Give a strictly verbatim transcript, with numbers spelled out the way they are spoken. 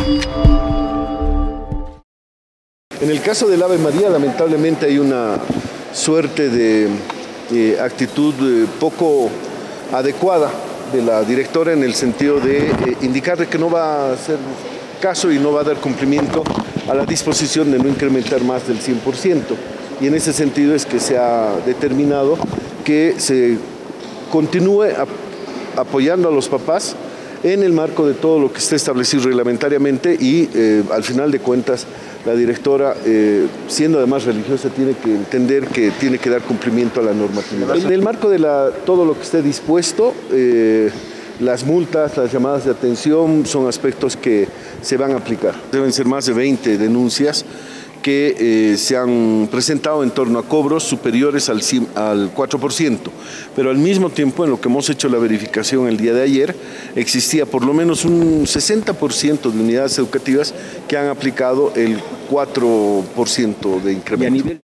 En el caso del Ave María, lamentablemente hay una suerte de eh, actitud eh, poco adecuada de la directora en el sentido de eh, indicarle que no va a hacer caso y no va a dar cumplimiento a la disposición de no incrementar más del cien por ciento. Y en ese sentido es que se ha determinado que se continúe ap apoyando a los papás en el marco de todo lo que esté establecido reglamentariamente y eh, al final de cuentas la directora, eh, siendo además religiosa, tiene que entender que tiene que dar cumplimiento a la normatividad. En el marco de la, todo lo que esté dispuesto, eh, las multas, las llamadas de atención son aspectos que se van a aplicar. Deben ser más de veinte denuncias que eh, se han presentado en torno a cobros superiores al, al cuatro por ciento, pero al mismo tiempo, en lo que hemos hecho la verificación el día de ayer, existía por lo menos un sesenta por ciento de unidades educativas que han aplicado el cuatro por ciento de incremento.